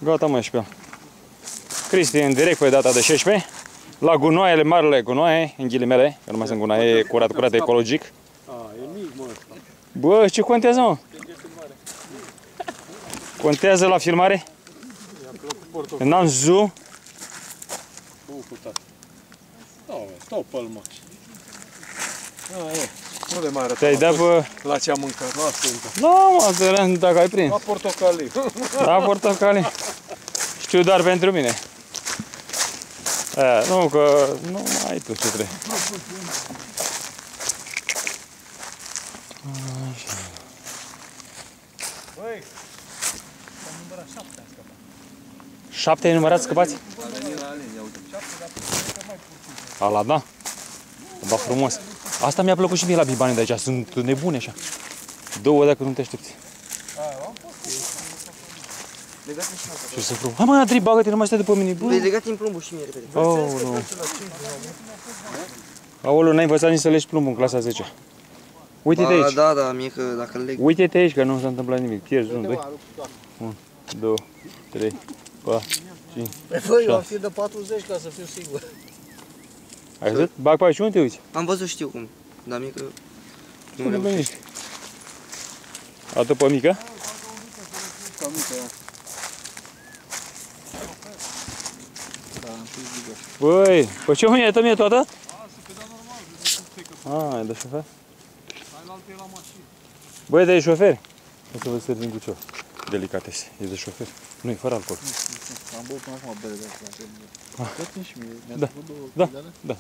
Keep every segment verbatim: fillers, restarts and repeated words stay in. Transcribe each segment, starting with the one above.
Gata, mă, și pe el. Cristi în direct pe data de șaisprezece. La gunoaiele, marile gunoaie, în ghilimele, că nu mai sunt gunoaie, e curat, curat, ecologic. A, e mic, mă, ăsta. Bă, ce contează, mă? Contează la filmare? N-am zoom. Bun, cu tata. Stau, stau pe-l, mă. A, e. Nu le mai arăt. Te-ai dat, bă... La ce am mâncat, la asta încă. Da, mă, dacă ai prins. La portocalii. La portocalii. Știu doar pentru mine. A, nu, că nu ai tu ce trebuie. Așa. Băi, am numărat șapte, am scăpat. Șapte ai numărat scăpați? Ala, da. Da, frumos. Asta mi-a plăcut și mie la bibanii de aici. Sunt nebune așa. Două dacă nu te aștepți. Ce să frumos. Hai mă, Adri, bagă-te, nu mai stai după mine. Vei legat în plumbul și mie repede. Oh, nu. Aoleu, n-ai învățat nici să legi plumbul în clasa zece. Uite-te aici. Da, da, mie că dacă leg... Uite-te aici, că nu s-a întâmplat nimic. Pierzi unu, doi. unu, doi, trei, patru, cinci, Băi, eu am fi de patruzeci ca să fiu sigur. ai văzut? Bag pe aici, unde te uiți? Am văzut, știu cum. Dar mie că... Nu le bănești. Atât pe mică? Ca mică, ia. Băi, pe ce mâine ai tămie toată? Ah, e de șofer? Băi, dar e șofer? O să vă servim cu ceva. Delicatese, e de șofer. Nu, e fără alcool. Am băut până acum bere de asta. Tot și mie. Mi-a Da, făcut două da, chile. da.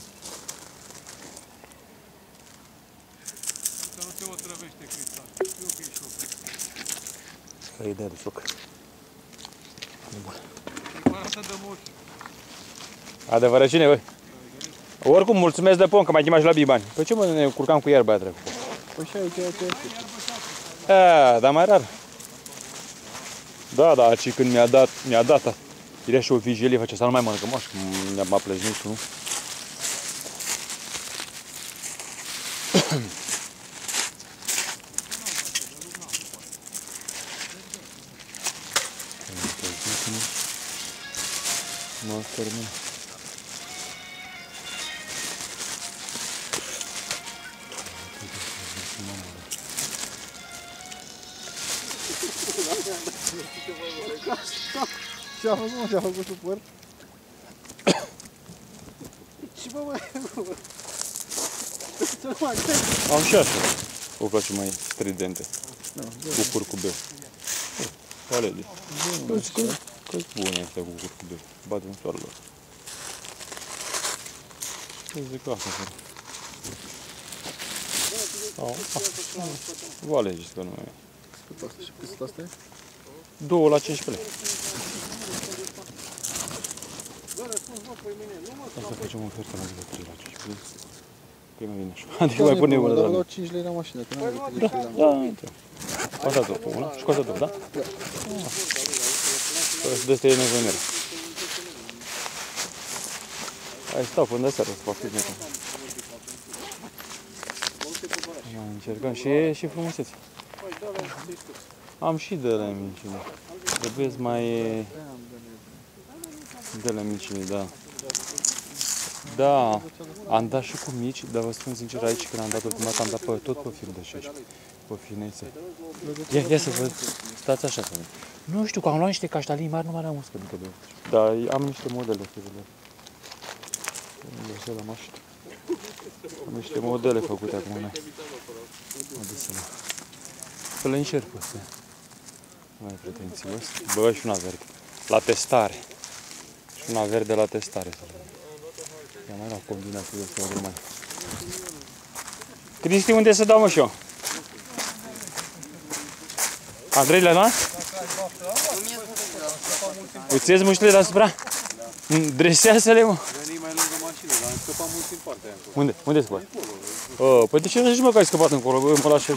Să nu te otrăvește, Cristal. Știu că e șofer. Că e de suc. E bun. Fără să dăm ochi. Adevărat cine, băi? Oricum, mulțumesc de pom, că m-ai chemat și la bibani. Păi ce mă, ne curcam cu iarba aia trecut? Păi și aici, aici, aici. A, dar mai rar. Da, da, și când mi-a dat, mi-a dat, era și o vigilie, face să nu mai mănâncă, mă, și m-a plăznit, nu? Mă termin. Ce-a făcut, mă? Ce-a făcut supăr? Și bă, bă, Am și așa. O face mai stridente. Cu curcubeu. Alege. Că-s bune astea cu curcubeu. Bate în soarele lor. Ce zic asta, fără. Vă alegeți că nu e. Cât asta și cât asta e? Două la cincisprezece lei. Asta facem o ofertă la trei la cincisprezece lei. Că mai vine așa. Adică mai pune una, dar doamne. dau cinci lei la mașină, că n-am decât Da, cinci lei la mașină. da, uite. Cu asta două, una și cu asta două, da? Da. Păi și de asta e nevoie mereu. Hai, stau până de seară să fac picnic. Mai încercăm și e și frumusețe. Am și de la mincini. Trebuie mai... De la mincini, da. Da, am dat și cu mici, dar vă spun sincer aici, când am dat ultima dată, am dat pe, tot pe fir de șaisprezece, pe finețe. Ia, ia să văd, stați așa să văd. Nu știu, că am luat niște caștalii mari, nu mai am uscă mică de dar am niște modele firile. La mașină. Am niște modele făcute acum noi. Adesea. Să le încerc pe astea. Mai pretențios. Bă, și una verde. La testare. Și una verde la testare. Ia mai la combinație de astea mai. Cristi, unde să dau, mă, și eu? Andrei, le-ai luat? Îți ies muștile deasupra? Dresează-le, mă. Veni mai lângă mașină, dar am scăpat mult din partea aia. Unde? Unde ai scăpat? Oh, păi de ce nu zici, mă, că ai scăpat încolo? Bă, mă lași aici.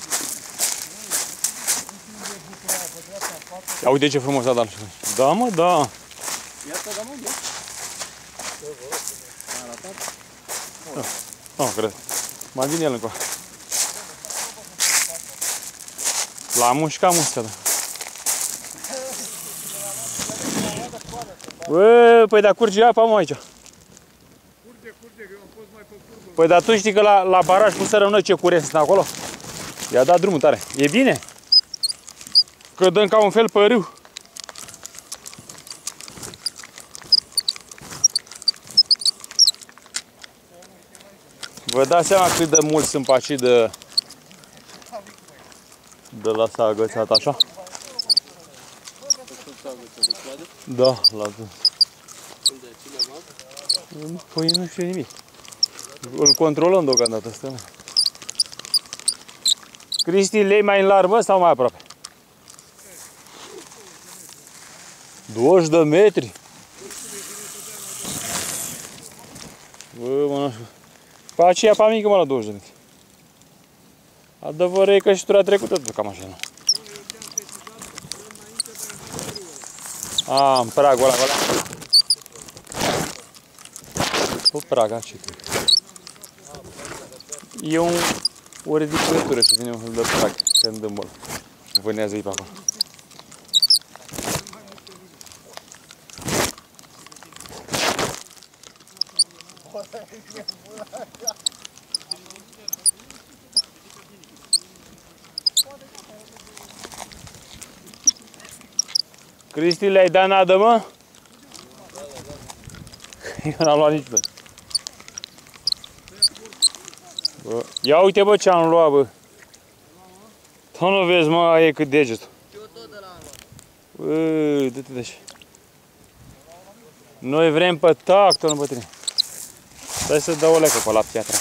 Ia uite ce frumos a dat. Da, mă, da. Ia asta, da, mă, ia. Nu, oh, cred. Mai vine el încă. L-am mușcat musca, da. Bă, păi dar curge apa, mă, aici. Curge, curge, că eu am fost mai pe curbă. Păi dar tu știi că la, la baraj pusărăm noi ce curent sunt acolo? I-a dat drumul tare. E bine? Că dăm ca un fel pe râu. Vă dați seama cât de mult sunt pe aici de, de la s-a agățat așa? Da, la păi nu știu nimic. Îl controlăm deocamdată, stăm. Cristi, lei mai în largă sau mai aproape? douăzeci de metri? Bă, mă, nu știu. Pe aceea pe mică, mă, la douăzeci de metri. Adevărul e că și tura trecută tot cam așa, nu? A, în pragul ăla, ăla. O praga, ce tu? E un, o ridicătură și vine un fel de prag, când îmbăl. Vânează-i pe acolo. Cristi, le-ai dat nadă, mă? Eu n-am luat nici pe. Bă, ia uite, bă, ce am luat, bă. Tu nu vezi, mă, e cât degetul. Eu tot de la am luat. Bă, dă-te de așa. Noi vrem pe tactul, nu pe tine. Stai să dau o lecă pe la piatra.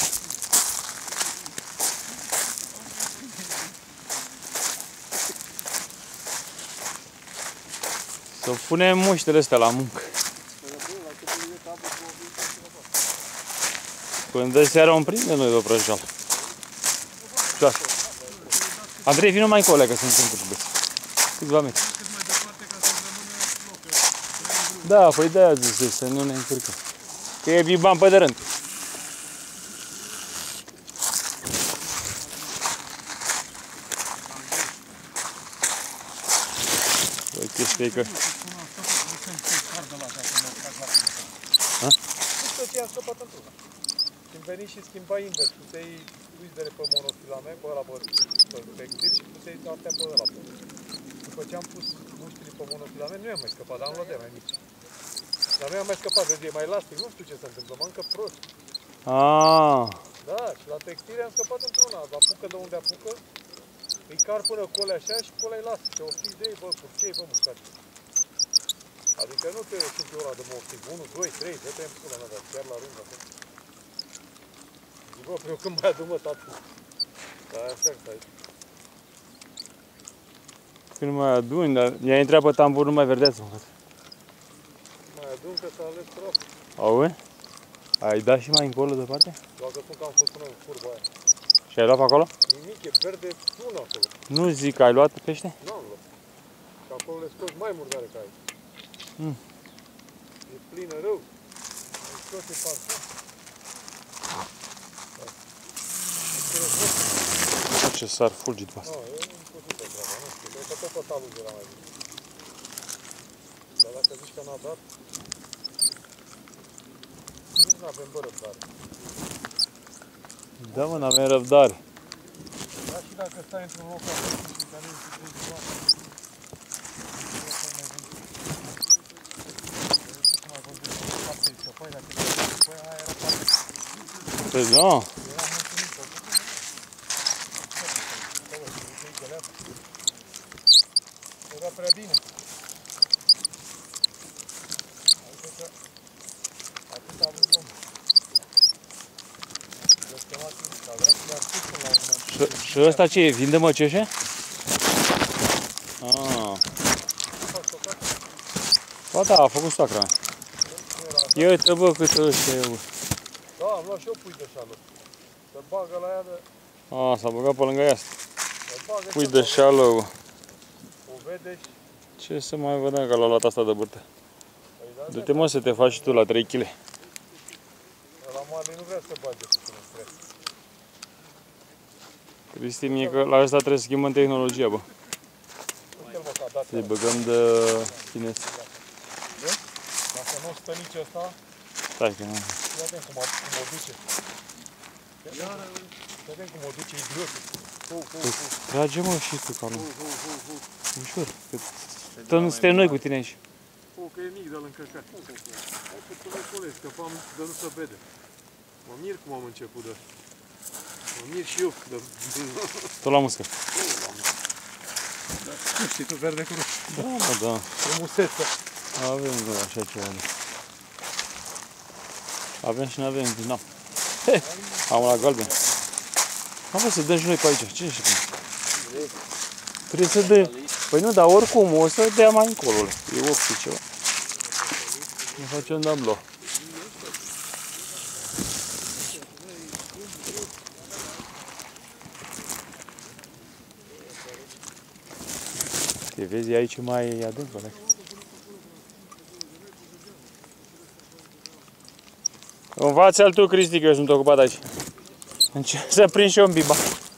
Să punem muștele astea la muncă. Până de seara o prinde noi de o prăjeală. Andrei, vină mai încolo, că sunt în curbeți. Câțiva metri. Da, păi de-aia zis, să nu ne încurcăm. Că e biban pe de rând. Bă, chestia e că... Tot ce am scăpat într-una. Când veni și schimba invers, puteai uizdere pe monofilament, pe ăla pe textil și puteai artea pe ăla pe. După ce am pus muștile pe monofilament, nu i-am mai scăpat, dar am luat de mai mici. Dar nu i-am mai scăpat, vezi, e mai elastic, nu știu ce se întâmplă, mă încă prost. Aaaa. Da, și la textile am scăpat într-una, la apucă de unde apucă, îi car până cole așa și cole elastice, o fi de ei, bă, curcei, bă, mâncați. Adică nu te simți ora de moftic, unu, doi, trei, dă-te în pula mea, dar chiar la rând acum. Zic, bă, eu când mai adun, mă, tatu. Dar așa că aici. Când mai aduni, dar i-a intrat pe tambur, nu mai verdeață, mă. Mai adun că s-a ales crop. Auzi? Ai dat și mai încolo departe? Doar că spun că am fost până în curba aia. Și ai luat pe acolo? Nimic, e verde plună acolo. Nu zic că ai luat pește? Nu am luat. Că acolo le scoți mai murdare ca aici. Mm. E plină rău. Îi scoate parfum. Ce sar fulgit pe asta. Nu, eu nu pot să treaba, nu știu. Cred că tot pe talul de la mai bine. Dar dacă zici că n-a dat, nici n-avem bă răbdare. Da, mă, n-avem răbdare. Dar și dacă stai într-un loc așa și ca nu și trei ziua, Păi da. era prea bine. Adică că atât a vrut omul. Și, și ăsta ce e? Vinde măceșe? Ah. Ba da, a făcut soacra mea. Ia uite, bă, câte ăștia e, bă. Da, am luat și eu pui de șală. Să bagă la ea de... A, s-a băgat pe lângă ea asta. Să bagă Pui ce de șală, bă. o vede și... Ce să mai vedem că l-a luat asta de bârtă. Păi da, Du-te, mă, să te faci și tu la trei kilograme. la moale nu vrea să bage puțin în stres. Cristi, mie că la asta trebuie să schimbăm tehnologia, bă. Uite-l, mă, că a dat Să-i băgăm de chinez. nu stă nici ăsta. Stai că nu. Ia vedem cum, a- cum o duce. Ia vedem cum o duce idiotul. Hu, hu, hu, Trage mă și tu ca nu. hu, hu, hu, hu. Ușor. Că stăm- suntem noi cu tine aici. Hu, că e mic de-l încărcat. Hai că tu le colegi, că am de nu se vede. Mă mir cum am început de... Mă mir și eu de... Tot la muscă. Nu știi tu, verde cu roșu. Da, mă, da. Frumuseță. Avem noi așa ceva. Avem și n-avem din nou. Am la galben. Am vrut să dăm și noi pe aici. Ce știu? Trebuie să dă. Păi nu, dar oricum o să dea mai încolo. E opție ceva. Ne facem damblo. Te vezi aici mai adânc, ăla. Învață-l tu, Cristi, că eu sunt ocupat aici. Încerc să prind și eu un biba.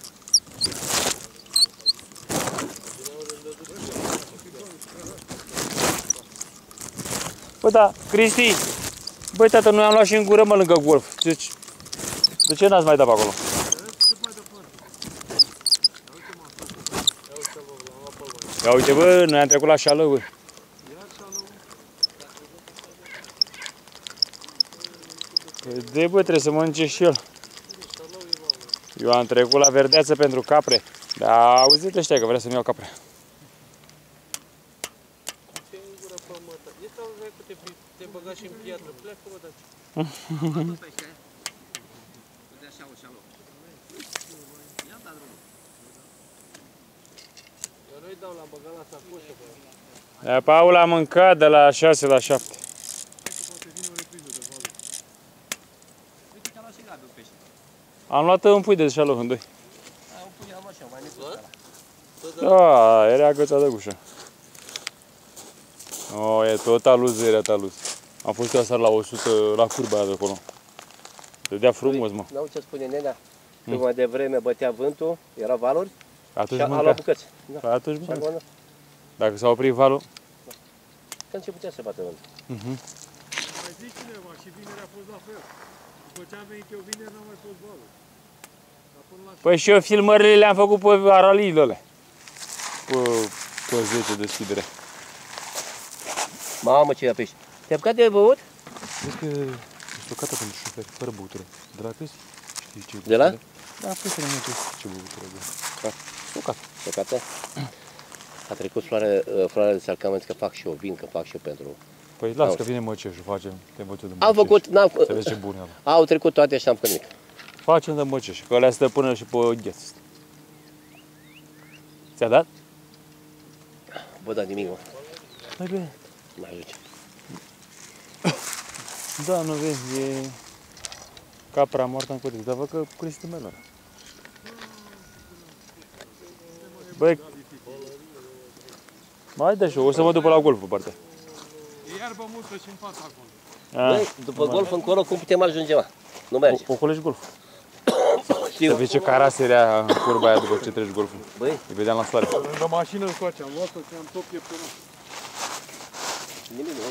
Bă, da, Cristi, băi, tată, noi am luat și în gură, mă, lângă golf. Deci, de ce n-ați mai dat pe acolo? Ia uite, bă, noi am trecut la șalău, bă. De bă, trebuie să mănânce și el. Eu am trecut la verdeață pentru capre. Dar auzit ăștia că vrea să-mi iau capre. Ce în gură pe mătă? Ești al dracu, te, te băga și în piatră. Pleacă, bă, daci. Uite așa, o șalo. Ia da drumul. Eu nu-i dau, l-am băgat la sacoșă, bă. Paul a mâncat de la șase la șapte. Uite că am luat și Gabi un pește. Am luat un pui de șalou în doi. Aia, un pui am așa, mai necesar ăla. Da, era agăța de gușă. O, e tot aluz, era aluz. Am fost eu aseară la o sută la curba aia de acolo. Dădea frumos, mă. N-au ce spune nenea? Că mai devreme bătea vântul, era valuri Atunci și a luat mânca. bucăți. Da. Păi atunci Și mânca. acum, Dacă s-a oprit valul. că începutea să bată vântul. Mhm. Mai zic cineva, și vineri a fost la fel. După ce am venit eu vineri, n-am mai fost valul. Dar până la Păi și eu filmările le-am făcut pe araliile alea. Pe, pe zece deschidere. Mamă, ce ia pești. Te-ai apucat de băut? Vezi că e stocată pentru șoferi, fără băutură. De la Cristi? Știi ce De la? Da, păi să nu ce băutură. Da. Stocat. Stocată? A trecut floare, floarea de salcament că fac și eu vin, că fac și eu pentru... Păi las Auzi. că vine măceșul, facem de bătut de măceș. Am făcut, n-am... Să vezi ce bun e ăla. Au trecut toate și n-am făcut nimic. Facem de măceș, că alea stă până și pe gheț. Ți-a dat? Bă, da, nimic, mă. Mai bine. Nu mai ajunge. Da, nu vezi, e capra moartă în cotiță, dar văd că Cristi melor. Băi, mai dă și eu, o să mă duc pe la golf pe partea. E iarbă multă și în fața acolo. A, Băi, după golf încolo, cum putem ajunge, mă? Nu merge. o, o colegi golf. Să Știu. vezi ce carase era în curba aia după ce treci golful. Băi, Îi vedeam la soare. Lângă mașină încoace, am luat-o și am tot pieptănat. nimic, nu?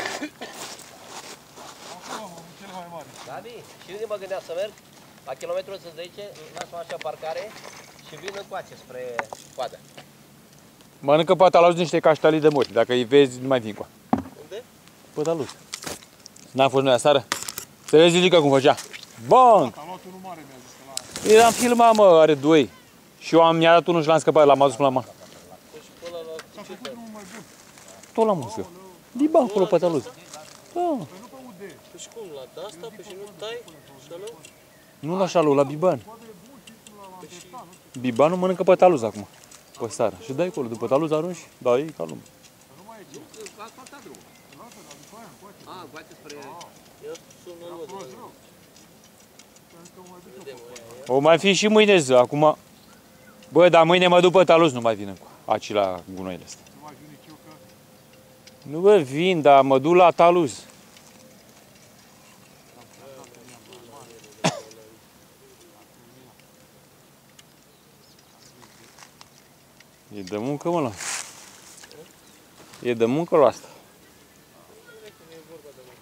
Acum am cele mai mari. Gabi, și unde mă gândeam să merg? La kilometrul ăsta zece, las-mă așa parcare și vin încoace spre coadă. Mănâncă pataluzi niște caștalii de mori. Dacă îi vezi, nu mai vin cu Unde? pataluzi. N-am fost noi aseară? Să vezi Lilica cum făcea. Bun! Am luat unul mare, mi-a zis că la... Eu am filmat, mă, are doi. Și eu am mi-a dat unul și l-am scăpat, l-am adus până la mână. S-a făcut unul mai bun. Tot la muscă. Din bani acolo pataluzi. Da. Păi nu pe U D. Păi și cum, la de-asta? Păi și nu tai șalău? Nu la șalou, la biban. Bibanul mănâncă pătaluz acum. Pe seară. Și dai acolo, după taluz arunci, da, e ca lume. Nu, că a asfaltat drumul. A, încoace spre... Eu sună lor. Vedem, ăia. O mai fi și mâine zi, acum. Bă, dar mâine mă duc pe taluz, nu mai vin cu aci la gunoile astea. Nu mai vin nici eu că... Nu bă, vin, dar mă duc la taluz. E de muncă, mă, la. E de muncă la asta. Nu e vorba de muncă.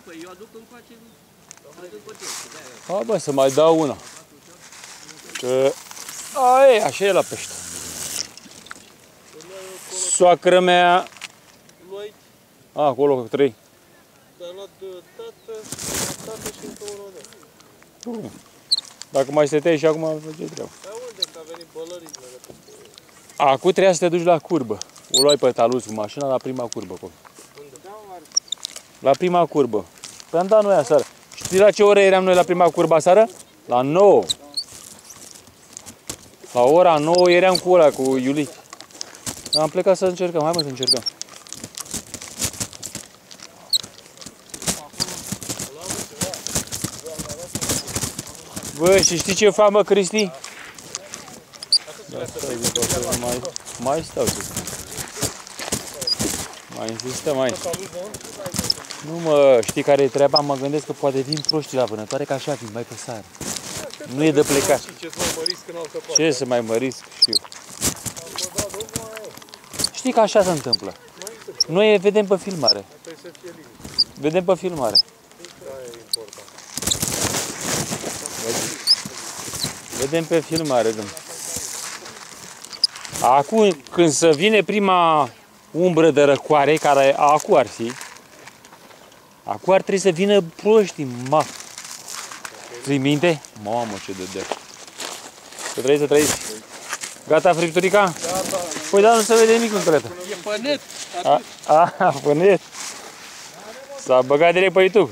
păi eu aduc încoace, trăg încoace. Ha, bă, să mai dau una. Că... Aia, așa e la pește. Soacră mea... Luai, A, acolo cu trei. dar luat tată, tată și încă unul de. Bun. Dacă mai stăteai și acum, face treaba. Dar unde? Că a venit bălăriile de peste. Acum trebuia să te duci la curbă. O luai pe talus cu mașina la prima curbă acolo. Unde? Da, mare. La prima curbă. Păi am dat noi aseară. Știi la ce oră eram noi la prima curbă aseară? La nouă. La ora nouă eram cu ăla, cu Iulic. Am plecat să încercăm. Hai mă să încercăm. Bă, și știi ce fac, mă, Cristi? Da, stai, de mai, mai stau. Mai insistăm aici. Nu, mă, știi care e treaba? Mă gândesc că poate vin proștii la vânătoare, că așa vin, mai pe sară. Nu e de plecat. Ce să mai mărisc în altă parte? Ce să mai mărisc și eu. Știi că așa se întâmplă. Noi vedem pe filmare. Trebuie să fie liniște. Vedem pe filmare. Da, e important. Vedem pe filmare, domnule. Acum, când să vine prima umbră de răcoare, care acum ar fi, acum ar trebui să vină proștii, ma. Ții minte? Mamă, ce dădea. Să trăiți, să trăiți. Gata, fripturica? Gata. Păi da, nu se vede nimic în cretă. E pe net. A, a, pe net. S-a băgat direct pe YouTube.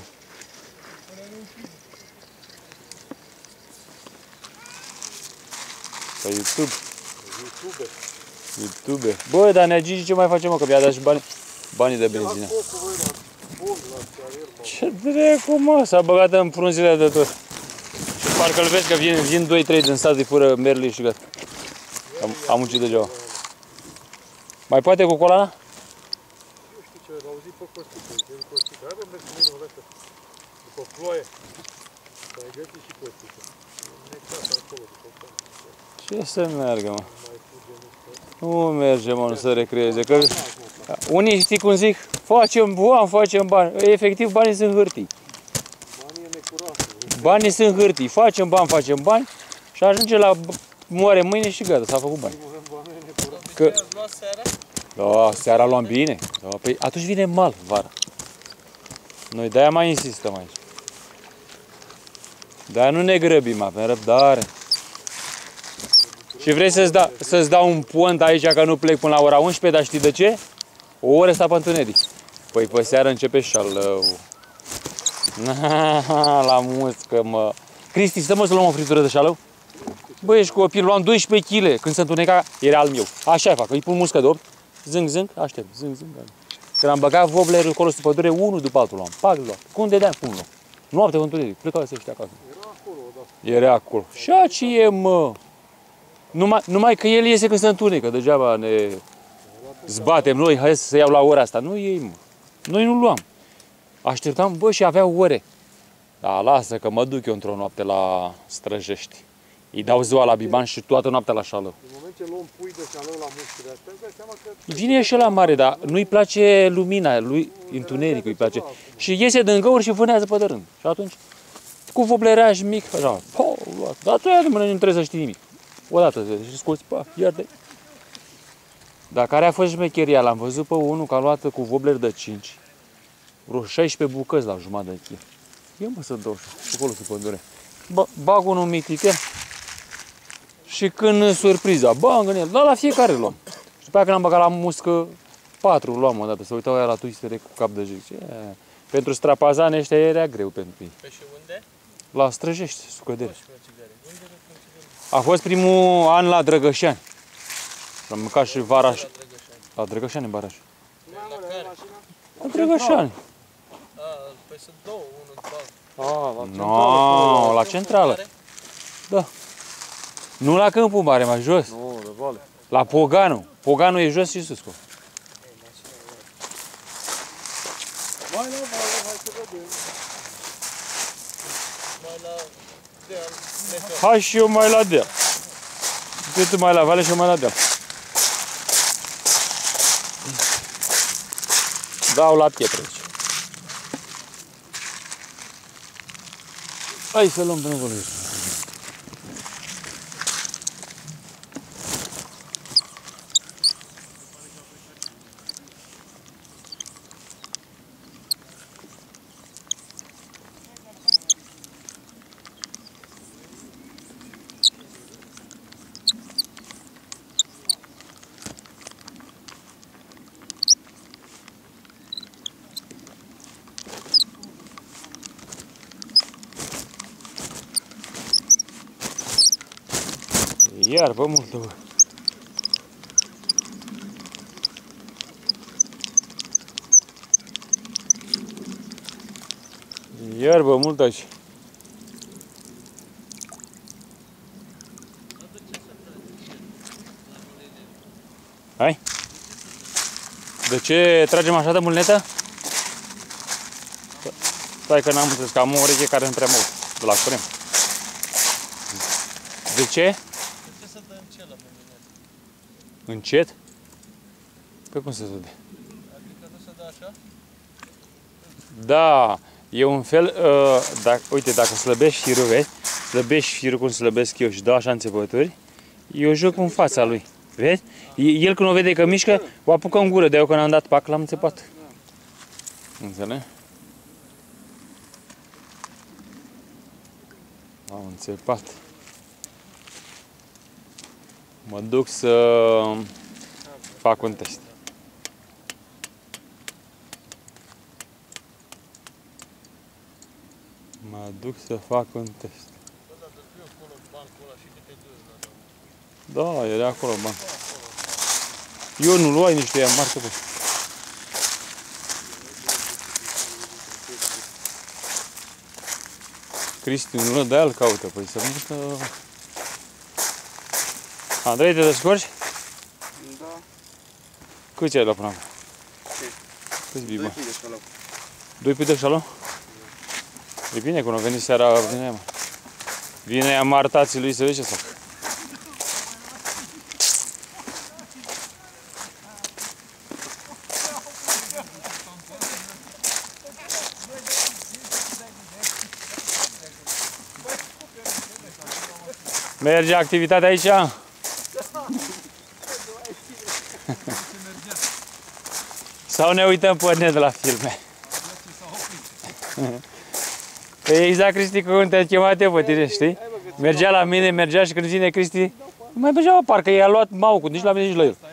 Pe YouTube. YouTube. YouTube. Bă, dar ne Gigi ce mai facem, mă, că mi-a dat și bani, banii de benzină. Focul, băi, la foc, la țarier, mă. Ce dracu, mă, s-a băgat în frunzile de tot. Și parcă îl vezi că vin, vin doi trei din sat, îi fură merli și gata. Am, am muncit degeaba. Mai poate cu colana? Nu știu ce, l-au auzit pe Costică, gen Costică. Hai, bă, mergi cu mine, o dată. După ploaie. Să ai găsit și Costică. Exact acolo, după ploaie. Ce să meargă, mă? Mai fuge, nu știu. Nu merge, mă, nu să recreeze. Că unii, știi cum zic? Facem bani, facem bani. Efectiv, banii sunt hârtii. Banii e necuratul. Banii sunt hârtii. Facem bani, facem bani și ajunge la moare mâine și gata, s-a făcut bani. Că... Da, seara luam bine. Da, păi atunci vine mal vara. Noi de-aia mai insistăm aici. De-aia nu ne grăbim, avem răbdare. Și vrei să-ți da, să-ți dau un pont aici că nu plec până la ora unsprezece, dar știi de ce? O oră sta pe întuneric. Păi pe seară începe șalău. La muscă, mă. Cristi, stă mă să luăm o friptură de șalău? Băi, ești copil, luam doisprezece kilograme. Când se întuneca, era al meu. Așa fac, îi pun muscă de opt, zâng, zâng, aștept, zâng, zâng. Când am băgat woblerul acolo sub pădure, unul după altul luam. Pac, luam. Cum de deam, cum luam. Noapte pe întuneric, plecau să ăștia acasă. Era acolo, da. Era acolo. Și a ce e, mă? Numai, numai că el iese când se întunecă, degeaba ne zbatem noi, hai să iau la ora asta. Nu ei, mă. Noi nu luam. Așteptam, bă, și aveau ore. Da, lasă că mă duc eu într-o noapte la Străjești. Îi dau ziua la biban și toată noaptea la șalău. În moment ce luăm pui de șalău la mușchile astea, îți dai seama că... Vine și la mare, dar nu-i place lumina, lui întunericul îi place. Și iese din găuri și vânează pe dărând. Și atunci, cu voblereaj mic, așa, po, luat. Dar tu aia nu trebuie să știi nimic. Odată și scoți, pa, iar de... Dar care a fost șmecheria? L-am văzut pe unul că a luat cu vobler de cinci. Vreo șaisprezece bucăți la jumătate de kil. Ia mă să dau și acolo sub pădure. Bag unul mitiche și când surpriza, bang în el, da, la fiecare luam. Și după aia când am băgat la muscă, patru luam odată, să uitau aia la twistere cu cap de jic. Pentru strapazane ăștia era greu pentru ei. Pe și unde? La Străjești, Sucădere. A fost primul an la Drăgășani. Am mâncat și vara și... La Drăgășani în Baraș. La Drăgășani. Păi sunt două, unul după A, la No, la centrală. Da. Nu la Câmpul Mare, mai jos. Nu, de vale. La Poganu. Poganu e jos și sus. Mai la vale, hai să vedem. mai la deal, meteor. Hai și eu mai la deal. Tu mai la vale și eu mai la deal. Dau la pietre aici. Hai să luăm până acolo. Iarbă multă, bă. Iarbă multă aici. Hai? De ce tragem așa de mulnetă? Stai că n-am înțeles, că am o ureche care nu prea mă aud, de la curent. De ce? Încet? Pe cum se dă? Adică nu se dă așa? Da, e un fel, uh, dacă, uite, dacă slăbești firul, vezi? Slăbești firul cum slăbesc eu și dau așa înțepături, eu joc în fața lui, vezi? El când o vede că mișcă, o apucă în gură, de eu când am dat pac, l-am înțepat. Înțeleg? L-am înțepat. Mă duc să fac un test. Mă duc să fac un test. Da, era acolo banc. Eu nu luai niște ea marcă pe. Cristi, nu de el caută, păi să nu că... Andrei, te descurci? Da. Câți ai luat până acum? Ce? Câți bii, bă? Doi pui de șalou. Doi pui de șalou? E bine, când a venit seara, vine ea, mă. Vine ea martații lui să vezi ce să fac. Merge activitatea aici? Sau ne uităm pe net la filme? Păi exact, Cristi, cum te-a chemat eu pe tine, știi? Mergea la mine, mergea și când vine Cristi, nu mai mergea, mă, parcă i-a luat maucul, nici la mine, nici la el.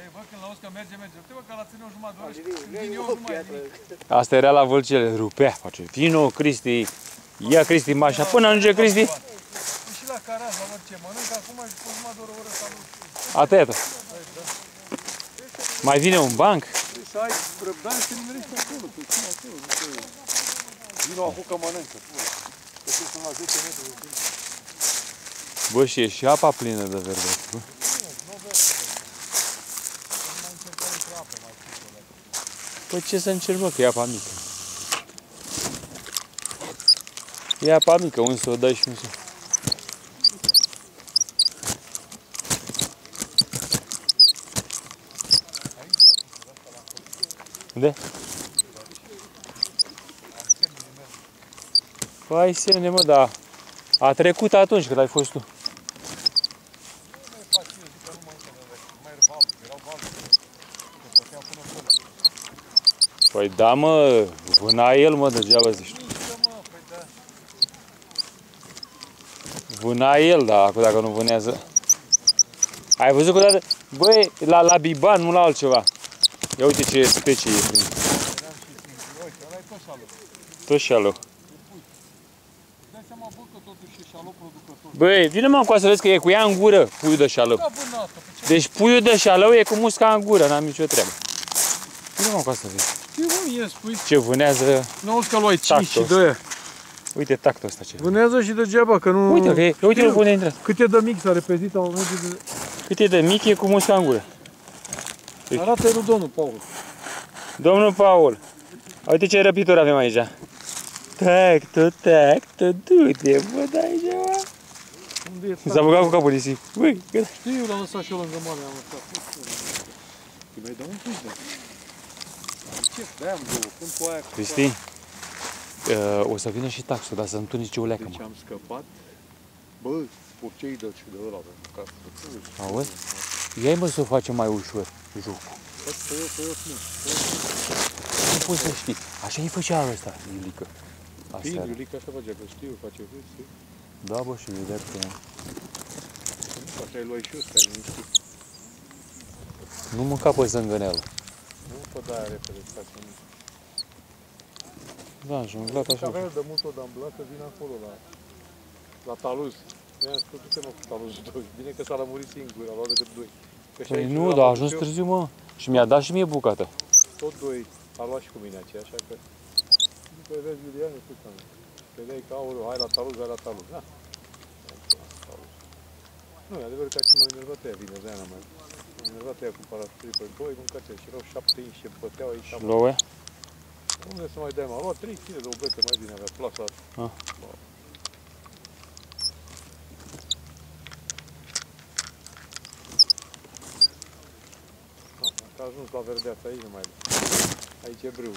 Asta era la Vâlcele, rupea, face, vino, Cristi, ia Cristi mașina, până ajunge Cristi. Și la Caraz, la orice mănânc, acum și până jumătate de oră, oră să am... Atâta. Mai vine un banc? Trebuie să ai răbdare să nimerești acolo, tu ține acolo. Vino, apucă, mănâncă. Că sunt la zece metri. Bă, și e și apa plină de verde. Bă. Păi ce să încerc, bă, că e apa mică. E apa mică, un să o dai și un să... Unde? Păi ai semne, mă, dar a trecut atunci când ai fost tu. Păi da, mă, vâna el, mă, degeaba zici. Vâna el, da, acum dacă nu vânează. Ai văzut odată? Băi, la, la biban, nu la altceva. Ia uite ce specie e prin. Tot șalou. Băi, vine, mă, cu să vezi că e cu ea în gură, puiul de șalou. Deci puiul de șalou e cu musca în gură, n-am nicio treabă. Vine, mă, cu să vezi. Ce vânează. N-auzi că luai cinci și doi. Uite tactul ăsta ce. Vânează și degeaba, că nu... Uite, că e, uite-l pune intrat. Cât e de mic s-a repezit, au venit de... Cât e de mic, e cu musca în gură. Arată-i lui domnul Paul. Domnul Paul, uite ce răpitori avem aici. Tactul, tactul, du-te, bă, dai ceva. Unde e S-a băgat cu capul nisip. Băi, gata. Știu, eu l-am lăsat și eu lângă mare, am lăsat. Îi mai dau un pic, bă. Ce? De-aia am două, când cu aia cu Cristi, Uh, o să vină și taxul, dar să nu nici o leacă, Deci mă. am scăpat. Bă, purcei de și de ăla, bă, ca să... Auzi? Ia-i, mă, să o facem mai ușor, jocul. Bă, să iau, să iau, să Nu poți să știi. Așa îi făcea ăsta, Iulică. Bine, Aseară. Iulica așa face, că știu, face, vezi? Da, bă, și vedea că... Așa ai luat și ăsta, nu știu. Nu mânca pe zângăneală. Nu, pe de-aia repede, stai să nu... Da, jonglat Și așa. avea de mult o damblat, că vine acolo la... La Taluz. I-am spus, du-te mă cu Taluzul doi. Bine că s-a lămurit singur, a luat decât doi. Că și Păi aici nu, la dar a Bădușeu, ajuns târziu, mă. Și mi-a dat și mie bucată. Tot doi a luat și cu mine aceea, așa că... După vezi, Iulian, nu știu cam. Vedeai că, aoleu, hai la Taluz, hai la Taluz. Da. Nu, e adevărat că și m-a enervat ea vineri, de-aia n-am mai... M-a enervat ea cu parastrii pe băi, mâncați și erau șapte inși ce băteau aici. Și louă? Unde să mai dai, m-a luat trei kilograme de o bete mai bine, avea plasa. Ah. Ah, dacă a ajuns la verdeața aici, nu mai e. Aici e brâu.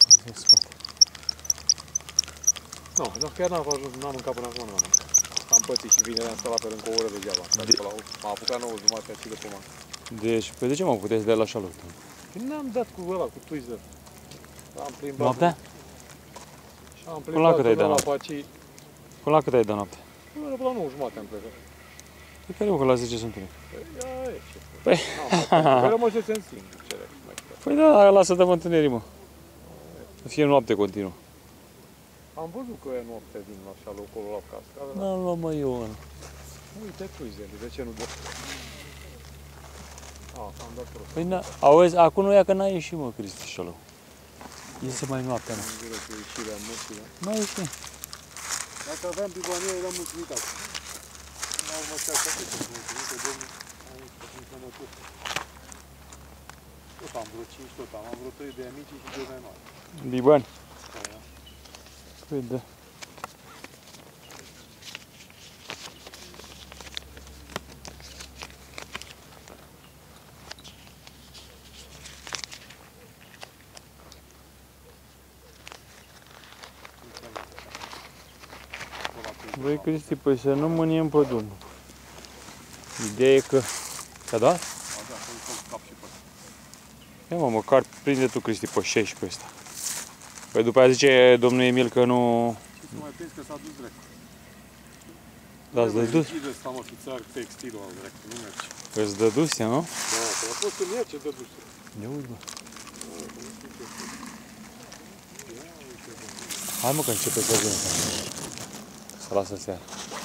Nu, no, chiar n-am ajuns, n-am mâncat până acum, nu am mâncat. Am pățit și vineri am stat la pe încă o oră degeaba. De... M-a apucat nouă jumatea și după mă. Deci, pe de ce mă puteți de la șalut? N-am dat cu ăla, cu Twizzler. Am plimbat. Noaptea? Și am Până la cât ai dat la noapte? Paci. Până la cât ai dat noapte? Până la nouă jumate am plecat. Pe care eu că la zece sunt unii. Păi, ia e ce. Păi... Păi rămăsesem singur, ce mai stai. Păi da, lasă-te mă întâlniri, mă. Să fie noapte continuă. Am văzut că e noapte din așa acolo la cască. N-am luat mă eu ăla. Uite Twizzler, de ce nu dă? Ah, am dat prost. Păi na, auzi, acum nu ia că n-a ieșit, mă, Cristi Șalău. Iese mai noaptea, mă. În gură cu ieșirea măsii, N-a ieșit. Dacă aveam pivanie, eram mulțumit acum. Nu au măsea așa cât sunt mulțumit, că domnul am în sănătos. Tot am vreo cinci, tot am. Am vreo trei de mici și doi mai mari. Liban. Da. Păi da. Băi, Cristi, păi să nu mâniem pe drum. Ideea e că... Ți-a dat? A, da, să-l cap și pe ăsta. Ia mă, măcar prinde tu, Cristi, pe șaisprezece ăsta. Păi după aia zice domnul Emil că nu... Și să mai prins că s-a dus drept. Da-ți dă dus? Închide ăsta, mă, fițar textilul al drept, nu merge. Îți dă dus, nu? Da, că a fost să-mi ia ce dă dus. Ia uite, bă. Hai mă că începe să vină. Să lasă seara.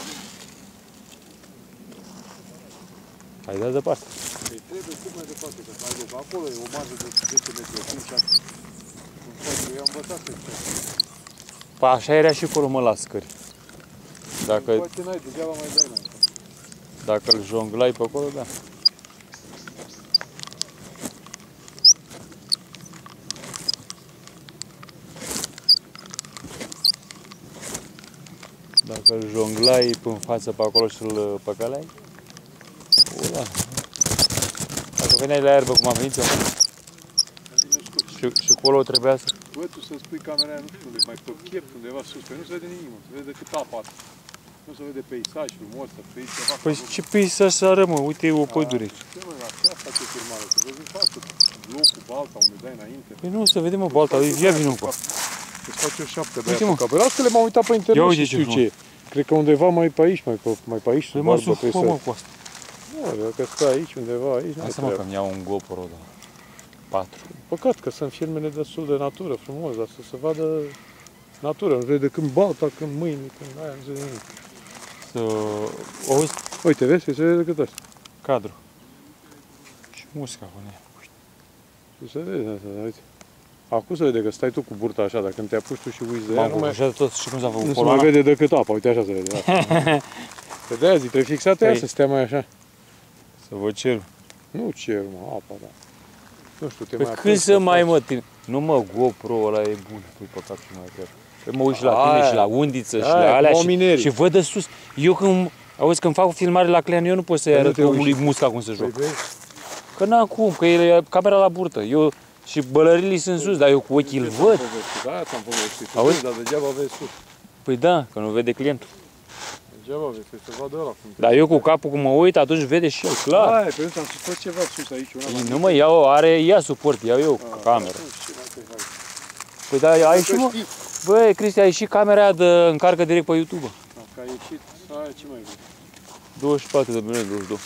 Hai dat departe. Păi trebuie cât mai departe, că ai loc. Acolo e o marjă de zece metri, cinci ani. În față, eu am bătat pe ce. Păi așa era și acolo, mă, la scări. Dacă, Poate n-ai, degeaba mai dai înainte. dacă îl jonglai pe acolo, da. Dacă îl jonglai în față pe acolo și îl păcăleai, ula. Dacă veneai la iarbă cum am venit eu, și, și acolo trebuia să... Bă, tu să spui camera aia, nu știu unde, mai pe piept, undeva sus, pe nu se vede nimic, se vede decât apa. Nu se vede peisaj frumos, să fie ceva. Păi ce peisaj să ară, mă? Uite, e o pădure. Ce mă, la ce asta ce filmare? Să vezi în față, blocul, balta, unde dai înainte. Păi nu, să vedem, mă, balta, ia vină cu. Îți faci o șapte, Uite, mă. băiatul. Astfel m-am uitat pe Ia internet uite și ce știu ce e. Cred că undeva mai pe aici, mai pe, mai pe aici, Păi sub mă, barbă, sub, trebuie mă, să... mă, cu asta. Nu, dacă stai aici, undeva, aici, nu Asta mă, că-mi iau un GoPro de la patru. Păcat că sunt filmele destul de natură, frumos, dar să se vadă natură. Nu vede când balta, când mâine, când aia, nu se vede nimic. Să... Auzi, Uite, vezi, se vede decât asta. cadru. Și musca cu ea. Și se vede asta, uite. Acum se vede că stai tu cu burta așa, dar când te apuci tu și uiți de ea, M-am nu mai, făcut tot și cum s-a făcut nu se coloana. mai vede decât apa, uite așa se vede. Pe de-aia zic, trebuie fixată ea Păi- să stea mai așa. Să vă cer. Nu cer, mă, apa, da. Nu știu, te Păi mai când apuci să mai faci. mă tine? Nu mă, GoPro ăla e bun, pui pe cap și mai trebuie. Păi mă uit și la Aia. tine și la undiță și Aia, la alea cu și, minerii. și văd de sus. Eu când, auzi, când fac o filmare la Clean, eu nu pot să-i Păi nu arăt te uiți. omului musca cum se Păi joacă. vezi? Că n-am cum, că e camera la burtă. Eu Și bălărilii sunt sus, dar eu cu ochii îl văd. Da, aia ți-am povestit. Auzi? Dar degeaba vezi sus. Păi da, că nu vede clientul. Degeaba vezi, să vadă ăla cum. Dar eu cu capul cum mă uit, atunci vede și el, clar. Aia, pe eu ți-am spus, fă ceva sus aici. Una Ei, nu mă, iau, are, ia suport, iau eu Ah, camera. Păi da, ai și mă. Băi, Cristi, ai și camera aia de încarcă direct pe YouTube. Dacă a ieșit, aia ce mai vrei? douăzeci și patru de milioane, douăzeci și doi.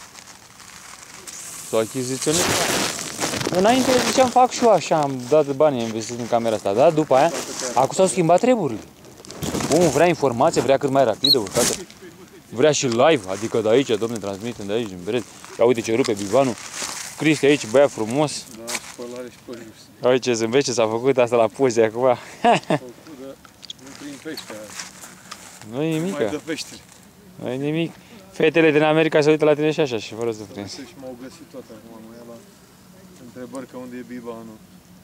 S-o achiziționat. Înainte ziceam, fac și eu așa, am dat bani, am investit în camera asta, da? După aia, acum s-au schimbat treburile. Omul vrea informație, vrea cât mai rapidă, urcată. Vrea și live, adică de aici, domne, transmitem de aici, din Berez. Ia uite ce rupe bivanul. Cristi aici, băiat frumos. Da, spălare și pe jos. Uite ce zâmbește, s-a făcut asta la poze acum. Făcut, dar nu prin pește aia. Nu e nimic. Mai dă peștele. Nu e nimic. Fetele din America se uită la tine și așa, și fără să prinzi. Și m-au găsit toate acum, mă ia la întrebări că unde e bibanul.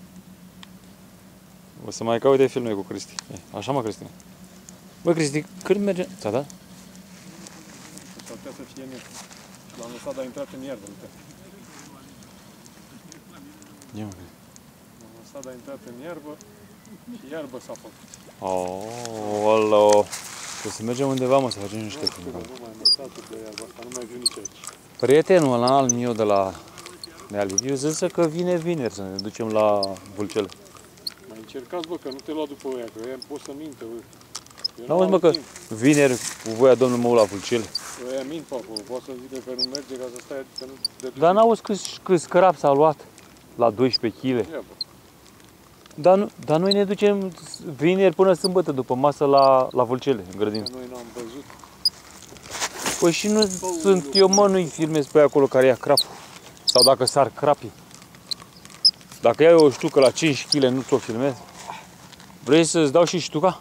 O să mai caute filme cu Cristi. E, așa mă, Cristi. Bă, Cristi, când merge? Ți-a dat? S-ar putea să fie net. Și l-am lăsat, dar a intrat în iarbă, uite. Ia mă. L-am lăsat, dar a intrat în iarbă și iarbă s-a făcut. Oh, alo. Trebuie să mergem undeva, mă, să facem niște filme. Nu mai am statul de iarbă asta, nu mai viu nici aici. Prietenul ăla al meu de la Nealiviu zise că vine vineri să ne ducem la Vulcele. Mai încercați, bă, că nu te lua după ăia, că ăia pot să mintă, bă. Eu Auzi, mă, că vineri cu voia domnul meu la Vulcele. Ăia mint pe acolo, poate să zică că nu merge ca să stai, că nu te duci. Dar n-auzi câți, câți scrap s-a luat la doisprezece kilograme. Ia, bă. Dar, nu, dar noi ne ducem vineri până sâmbătă după masă la, la Vulcele, în grădină. Că noi n-am văzut. Păi și nu sunt eu, mă, nu-i filmez pe acolo care ia crapul. Sau dacă sar crapii. Dacă iau eu o ștucă la cinci kilograme, nu ți-o filmez. Vrei să-ți dau și ștuca?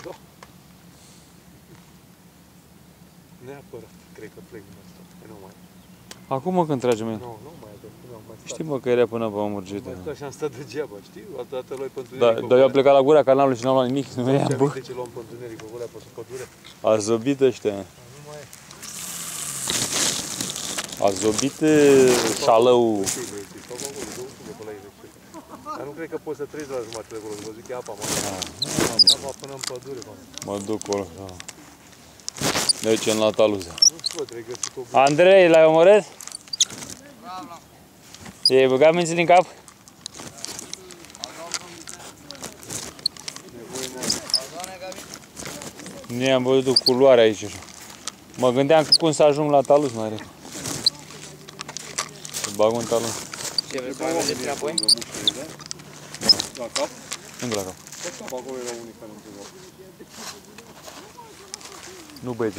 Neapărat, cred că plec din asta. Că nu mai. Acum mă, când tragem el. Nu, nu mai avem, nu am mai stat. Știi, mă, că era până pe Murgete. Mai stat și am stat degeaba, știi? Altă dată luai pe Da, întuneric. dar eu am plecat la gura canalului și n-am luat nimic. Nu mi-a bă. De ce luam pe întuneric pe gura pe sub pădure? A zobit ăștia. Nu mai e. A zobit e, șalău. Știi, băi, știi, stau acolo, două sute pe la ei. Dar nu cred că poți să treci la jumătate de acolo, vă zic că e apa, mă. Apa până în pădure, mă. Mă duc acolo. Da. Ne ducem la Taluza. Nu știu, bă, trebuie găsit o bă. Andrei, l-ai omorât? I-ai băgat minții din cap? Nu am văzut culoarea aici. Așa. Mă gândeam cum să ajung la Taluz mai repede. Să bag un Taluz. Ce vrei să mai mergeți înapoi? La cap? Unde la cap? Pe cap, acolo erau unii care întrebau. Nu băieții.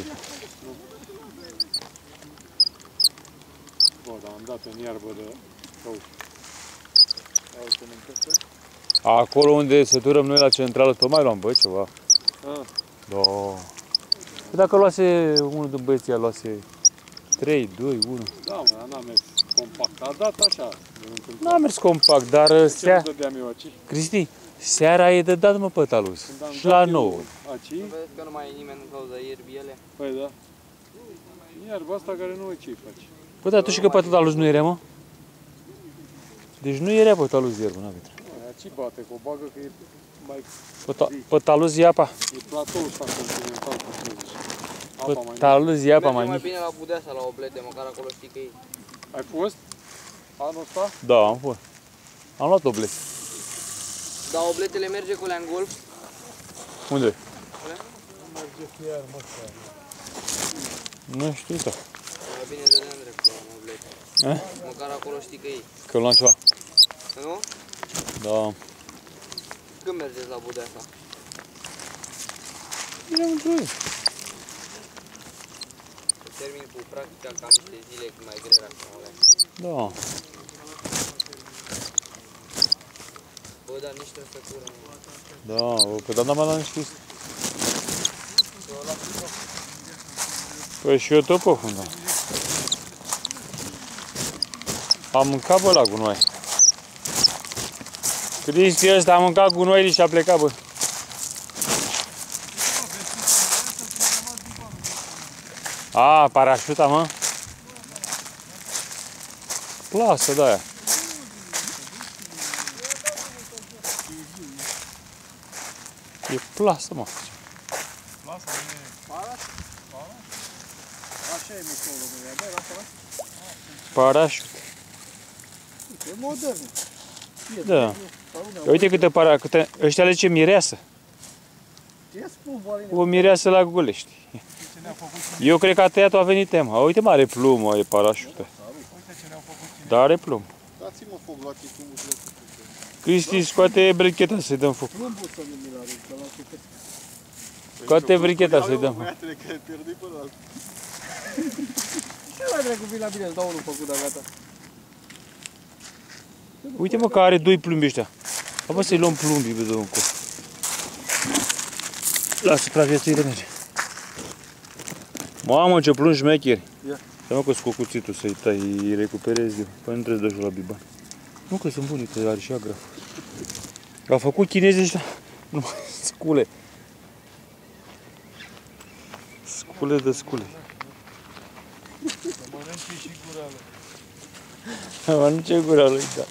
Bă, dar am dat în iarbă de căuci. Auzi, ne încăsări? Acolo unde se turăm noi la centrală, tot mai luam, bă, ceva. Ah, Da. Păi dacă luase unul din băieții, ăia luase trei, doi, unu. da, mă, dar n-am mers compact. A dat așa, de întâmplare. N-a mers compact, dar Ce sea... nu dădeam eu aici? Cristi, seara e de dat, mă, pe Taluz. Când am Și dat la eu nouă. Aici? Vezi că nu mai e nimeni în cauza ierbii ele? Păi da. Iarba asta care nu e ce-i faci. Păi da, tu și că pe Taluz nu era, mă? Deci nu era pe Taluz ierbă, n-avea treabă. Aici bate cu o bagă că e mai... Pe, ta, pe Taluz e apa. E platoul ăsta continental, cum se zice. Pe Apa mai Taluz e apa Merge mai mai mică. bine la Budeasa, la Oblete, măcar acolo știi că e. Ai fost? Anul ăsta? Da, am fost. Am luat oblet. Dar Obletele merge cu alea în golf? Unde? Nu merge chiar, mă, chiar. Nu știu, da. Mai bine dădeam drept la Oblete. Eh? Măcar acolo știi că e. Că luam ceva. Nu? Da. Când mergeți la Budeasa? Bine am întrebat. Să termin cu practica cam niște zile mai grele acum alea. Da. Bă, dar nici trăsătură, mă. Da, o, pe dar n-am mai luat nici chestii. Să o las pe Păi și eu tot pe fundă. Am mâncat, bă, la gunoi. Cristi ăsta a mâncat gunoile și a plecat, bă. A, parașuta, mă? Plasă de aia. E plasă, mă. Lasă, nu e... Paraș? Paraș? Așa e micolul, nu e băi, lasă, lasă. Parașut. E modern. Da. Uite câte para, câte... Ăștia le ce mireasă. Ce spun, Valine? O mireasă la Gulești. Ce ne-a făcut cine? Eu cred că a tăiat-o a venit tema. Uite, mă, are plumă, e parașută. Uite ce ne-au făcut cine. Dar are plumă. Dați-mă foc la chestii. Cristi, scoate bricheta să-i dăm foc. Plumbul să nu mi l-are, că la chestii. Scoate bricheta să-i dăm foc. Băiatele, că pierdui până altul. Ce mai dracu vii la mine, îți dau unul făcut, dar gata. Uite, mă, că are doi plumbi ăștia. Hai, bă, să-i luăm plumbii, bă, domnul. La supraviețuire merge. Mamă, ce plumbi șmecheri. Ia. Să mă că-s cu cuțitul să-i tai, îi recuperezi eu. Păi nu trebuie să dă și la biban. Nu că sunt buni, că are și agraf. Au făcut chinezii ăștia numai scule. Scule de scule. Să mănânci și gura lui. Mănânce gura lui, da.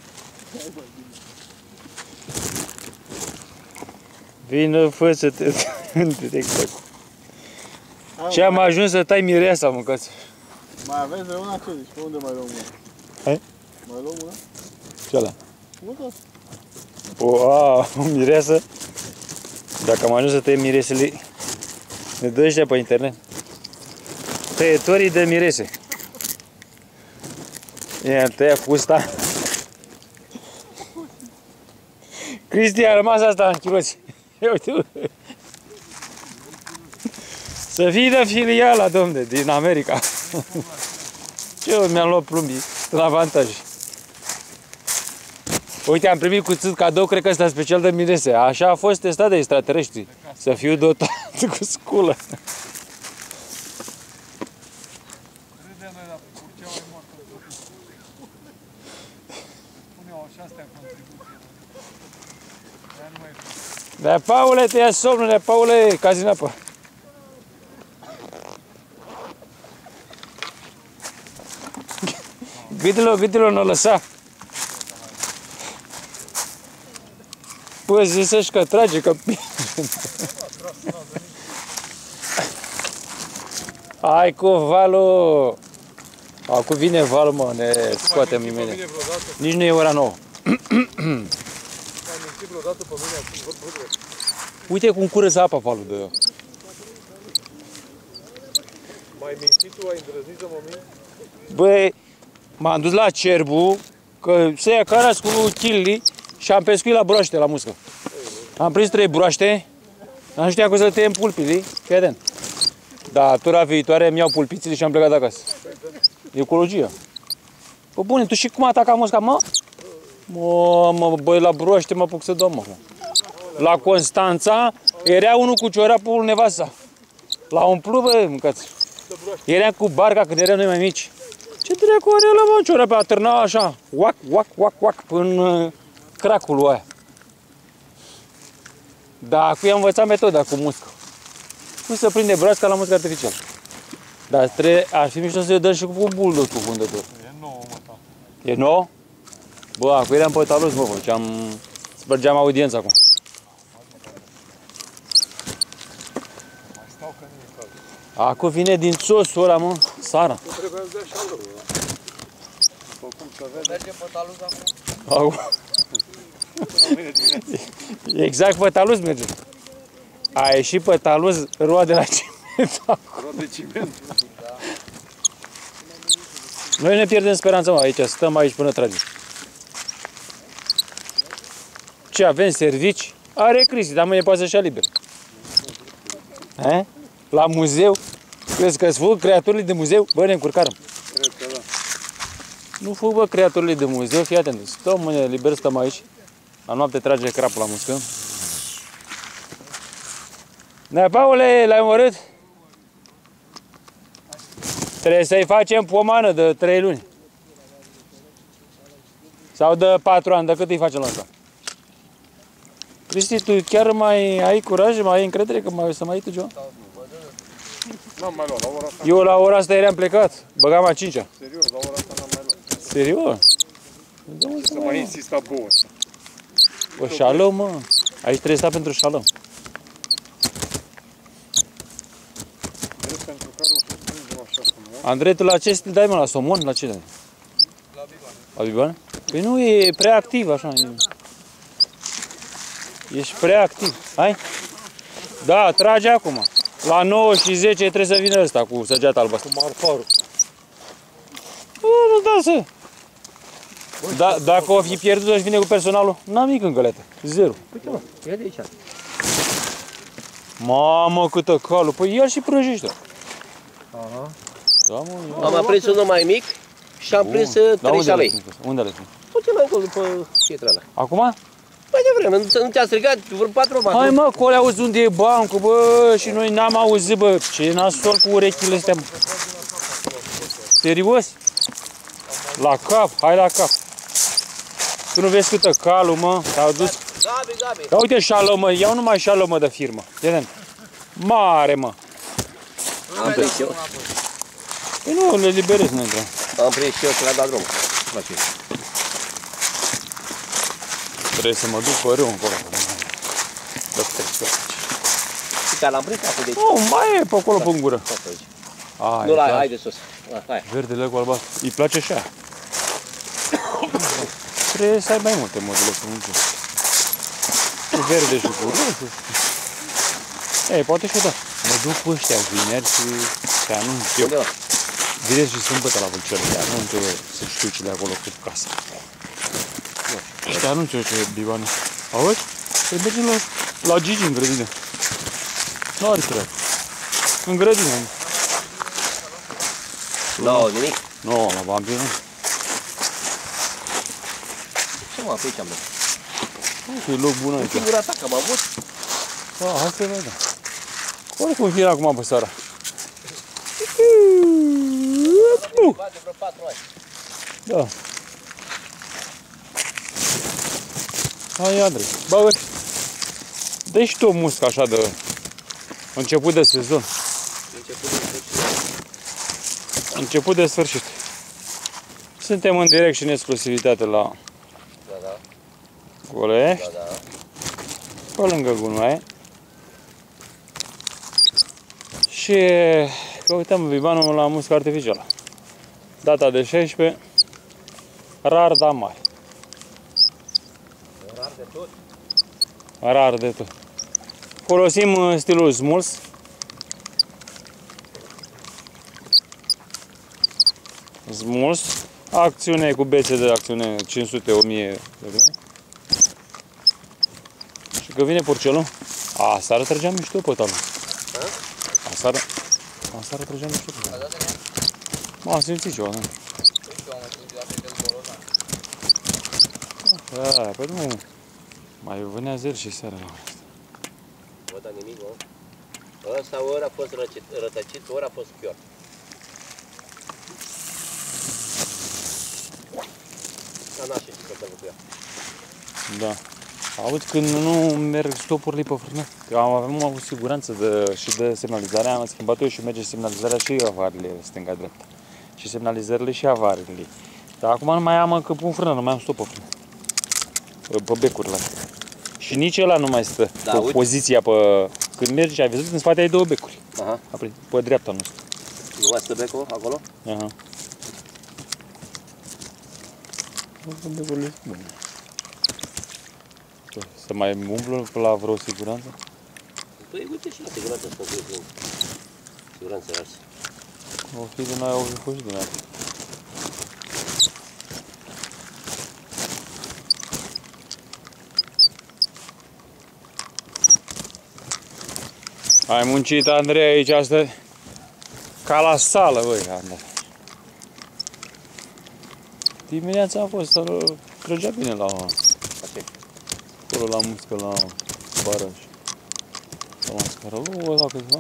Vină, fă să te direct acum. Și am ajuns să tai mireasa, mâncați. Mai aveți de una ce zici? Pe unde mai luăm una? Hai? Mai luăm una? Ce ăla? Nu da. O, a, o mireasă. Dacă am ajuns să tăiem miresele, ne dă ăștia pe internet. Tăietorii de mirese. I-am tăiat fusta. Cristi, a rămas asta în chiloți. Uite. Să fii de filiala, domne, din America. Ce mi-am luat plumbii în avantaj. Uite, am primit cuțit cadou, cred că ăsta special de mirese. Așa a fost testat de extraterestri. Să fiu dotat cu sculă. Crede-mă, dar curceaua e moartă. Pune-o și astea contribuție. Aia nu mai e. Da, Paule, te ia somnule, Paule, cazi în apă. Gâdilo, gâdilo, n-o lăsa. Păi zisești că trage, că... Hai cu valul! Acum vine valul, mă, ne scoatem imediat. Nici nu e ora nouă. Ai mințit vreodată pe mine acum, vorbă. Uite cum curăță apa valul de... M-ai mințit tu, ai îndrăznit să mă minți? Băi, m-am dus la Cerbu, că se ia caras cu chili și am pescuit la broaște, la muscă. Am prins trei broaște, nu știam cum să tăiem pulpile, fii atent. Dar tura viitoare mi iau pulpițile și am plecat acasă. Ecologia. Pă bune, tu și cum ataca musca, mă? Mă, mă, băi, la broaște mă apuc să dau, mă. La Constanța era unul cu ciorapul nevasta. L-a umplut, bă, mâncați. Eram cu barca când eram noi mai mici. Ce dracu are ăla, mă, ciorap, atârna așa, uac, uac, uac, uac, până cracul aia. Dar cu i-am învățat metoda cu muscă. Nu se prinde broasca la muscă artificial. Dar trebuie, ar fi mișto să-i dăm și cu bulldog cu fundător. E nouă, mă, ta. E nou? Bă, acum eram pe talus, mă, făceam, spărgeam audiența acum. Mai stau că nu e cald. Acum vine din țosul ăla, mă, Sara. Nu trebuie să dea șalău, da? După cum să vede. Merge pe taluz acum? Acum. Exact pe talus merge. A ieșit pe talus roa de la ciment. Roa de ciment. Noi ne pierdem speranța, mă, aici, stăm aici până trage. Ce, avem servici? Are Cristi, dar mâine poate să-și ia liber. He? La muzeu? Crezi că-ți fug creaturile de muzeu? Bă, ne încurcarăm. Cred că da. Nu fug, bă, creaturile de muzeu, fii atent. Stăm mâine liber, stăm aici. La noapte trage crapul la muscă. Nea, Paule, l-ai omorât? Trebuie să-i facem pomană de trei luni. Sau de patru ani, de cât îi facem la asta? Cristi, tu chiar mai ai curaj, mai ai încredere că mai o să mai iei tu ceva? N-am mai luat, la ora asta. Eu la ora asta eram plecat, băgam a cincea. Serios, la ora asta n-am mai luat. Serios? Să mai insist la bouă. Bă, șalău, mă. Aici trebuie să sta pentru șalău. Andrei, tu la ce te dai, mă, la somon? La ce dai? La biban. La biban? Păi nu, e prea activ, așa. E... Ești prea activ. Hai? Da, trage acum. La nouă și zece trebuie să vină ăsta cu săgeata albastră. Cu marfarul. Nu, nu da să... Da, dacă o fi pierdut și vine cu personalul, n-am nimic în găleată. Zero. Uite mă, ia de aici. Mamă, câtă calul. Păi ia și prăjește. Aha. Da, mă, Am aprins unul mai mic și am prins da, trei unde șalei. le unde le spun? Uite mai încolo după pietra ăla. Acum? Mai devreme, nu, nu te-a strigat vreo patru ori. Hai mă, cole, auzi unde e bancul, bă, și noi n-am auzit, bă. Ce nasol cu urechile astea, mă. Serios? La cap, hai la cap. Tu nu vezi câtă calul, mă? S-au dus. Gabi, Gabi. Ia uite șală, mă, iau numai șală, mă, de firmă. Vedem. Mare, mă. Am prins eu. Păi nu, le liberez, nu intră. Am prins și eu să le-a dat drumul. Trebuie să mă duc pe râu încolo. Uite, l-am prins acum de aici. Nu, mai e pe acolo, pe gură. Nu, la, hai de sus. Hai. Verdele cu albastru. Îi place așa. Trebuie să ai mai multe modele să mânci. Cu verde și cu roșu. Ei, poate și da. Mă duc pe ăștia vineri și te anunț eu. Unde, mă? Vineri și sâmbătă la Vâlcele. Te anunț eu să știu ce de acolo cu casa. Și te anunț eu ce e bibanul. Auzi? Păi mergem la, la Gigi în grădină. Nu are treabă. În grădină. Nu, nimic. Nu, la vampir nu. Ce mă, pe aici am Nu, e loc bun aici. Singura ta, că am avut. Da, hai să vedem. Oricum vine acum pe seara. Bate vreo patru ani. Da. Hai, Andrei. Bă, bă. Dă-i și tu o muscă așa de început de sezon. Început de sfârșit. Început de sfârșit. Suntem în direct și în exclusivitate la Da, da. Golești, Da, da. pe lângă Gunoaie. Și căutăm bibanul la muscă artificială. Data de șaisprezece, rar, dar mare. Rar de tot. Rar de tot. Folosim stilul smuls. Smuls. Acțiune cu bețe de acțiune cinci sute o mie de grame. Și că vine porcelul. Aseară trăgeam mișto pe talul. Aseară, aseară trăgeam mișto pe talul. M-am simțit ceva, nu? Da, păi nu. Mai venea zel și seara la asta. Bă, dar nimic, bă. Ăsta ori a fost răcit, rătăcit, ori a fost chior. Dar n-aș ști că să cu ea. Da. Auzi, când nu merg stopurile pe frână, că am avem o siguranță de, și de semnalizare, am schimbat eu și merge semnalizarea și avariile stânga-dreapta. Și semnalizările și avariile. Dar acum nu mai am că pun frână, nu mai am stop pe frână. Pe becurile astea. Și nici ăla nu mai stă Da, pe uite. poziția pe... Când mergi, ai văzut, în spate ai două becuri. Aha. Pe dreapta nu stă. Nu mai stă becul acolo? Aha. Becurile sunt bune. Să mai umblu la vreo siguranță? Păi uite și la siguranță să fie prin siguranță ars. O fi din aia, o fi fost din aia. Ai muncit, Andrei, aici astăzi? Ca la sală, băi, Andrei. Dimineața a fost, să trăgea bine la... Acolo la muscă, la baraj. La mascară, la câteva.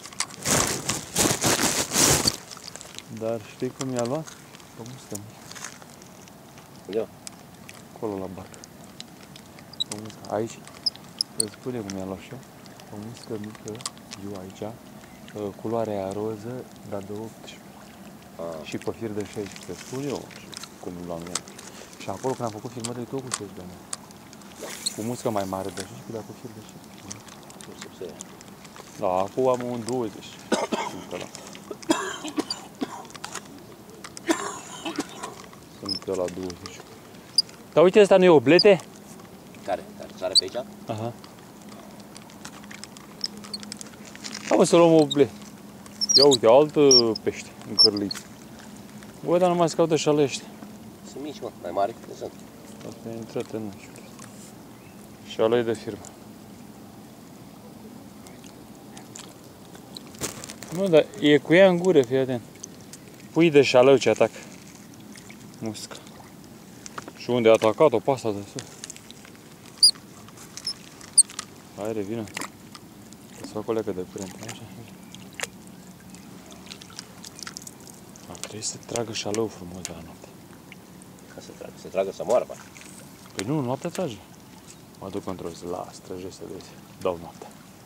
Dar știi cum i-a luat? Pe muscă. Unde? Acolo la barcă. Pe muscă. Aici. Îți spune cum i-a luat și eu. O muscă mică, eu aici. Culoarea roză, dar de optsprezece. Ah. Și pe fir de șaisprezece. Spun eu cum l-am luat. Și acolo când am făcut filmările, tot cu șaisprezece. Cu muscă mai mare de șaisprezece, dar cu fir de șaisprezece. Da, acum am un douăzeci. ăsta la douăzeci. Dar uite, ăsta nu e oblete? Care? Care sare pe aici? Aha. Hai mă să luăm oblet. Ia uite, altă pește încărlit. Bă, dar nu mai scaută șale ăștia. Sunt mici, mă, mai mari câte sunt. Asta e intrat în nu știu. Șale de firmă. Nu, dar e cu ea în gură, fii atent. Pui de șalău ce atac. Muscă. Și unde a atacat-o pe asta de sus. Hai, revină. Să fac o leacă de curent. Așa. A, trebuie să tragă șalău frumos de la noapte. Ca să tragă, să tragă să moară, bă. Păi nu, noaptea trage. Mă duc într-o zi la străje să vezi. Dau noaptea.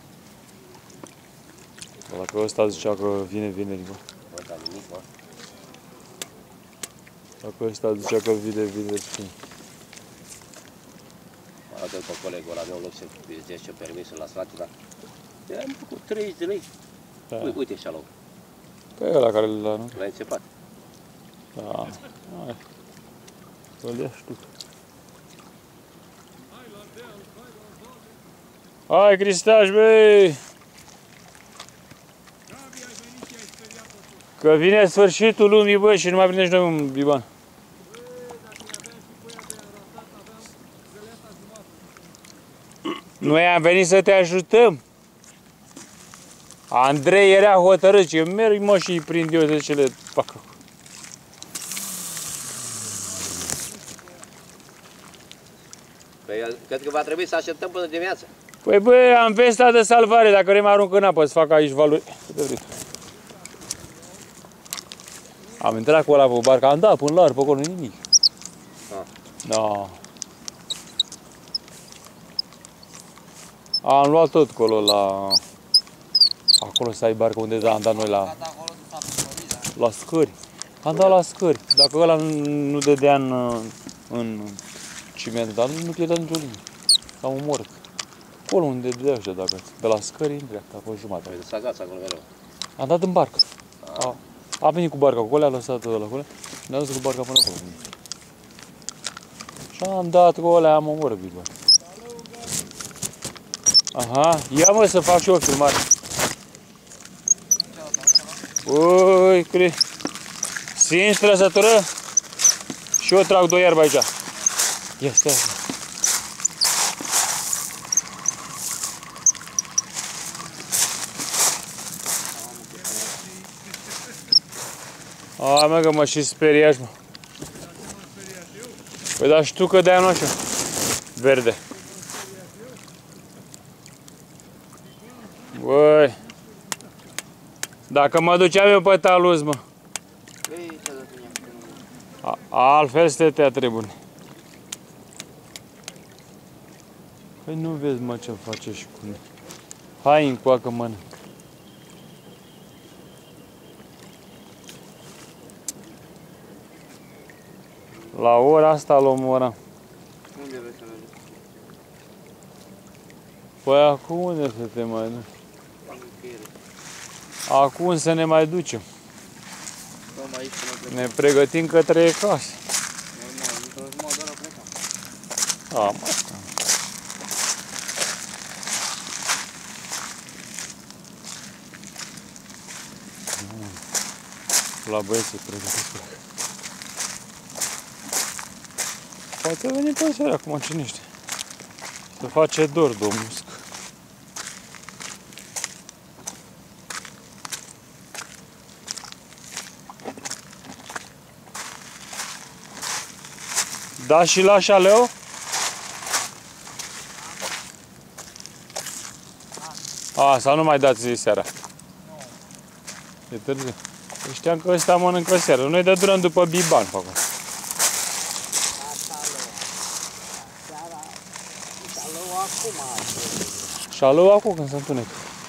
Dacă ăsta zicea că vine vineri, bă. Nu da nimic, mă. Dacă ăsta zicea că vine vineri, spune. Mă arată pe colegul ăla meu, în loc să zice permisul la strate, dar... I-am făcut treizeci de lei. Da. Uite, uite șalou. Că e ăla care l-a, nu? L-ai înțepat. Da. Hai. Îl ia și tu. Hai, Cristaș, băi! Că vine sfârșitul lumii, bă, și nu mai prindești noi un biban. Noi am venit să te ajutăm. Andrei era hotărât, eu merg, mă, și îi prind eu de ce le fac. Păi, cred că va trebui să așteptăm până dimineața. Păi bă, am vesta de salvare, dacă vrei mă arunc în apă să fac aici valori. Am intrat cu ăla pe barca, am dat până la pe acolo, nimic. Ah. Da. Am luat tot acolo la... Acolo să ai barca unde am dat noi la... La scări. Am dat la scări. Dacă ăla nu, nu dădea în, în ciment, dar nu te dă nicio linie. Sau un morc. Acolo unde dădea ăștia, dacă... De la scări în dreapta, pe jumătate. Păi de sagați acolo mereu. Am dat în barcă. A, a venit cu barca acolo, a lăsat ăla acolo. Ne-a dus cu barca până acolo. Și am dat cu ăla, am omorât big bani. Aha, ia mă să fac și eu o filmare. Ui, cre... Simți trăsătură? Și eu trag doi iarbi aici. Ia, stai așa. A, mă, că mă și speriași, mă. Păi dar și tu că de-aia nu așa. Verde. Băi. Dacă mă duceam eu pe taluz, mă. A, altfel stătea trebuie. Păi nu vezi, mă, ce face și cu mine. Hai încoacă, mănânc. La ora asta l-om ora. Unde vrei să mergi? Păi acum unde să te mai duci? Acum să ne mai ducem. Stăm aici până plecăm. Ne pregătim către casă. Normal, într-o jumătate de oră plecăm. A, mă. La băieții pregătiți pleacă. Poate veni pe seara acum, cine știe. Să face dor, domnul. Da și la șaleu? A, sau nu mai dați seara? E târziu. Eu știam că ăsta mănâncă seara. Noi dă durăm după biban pe acolo. Șalău acum când se întunecă.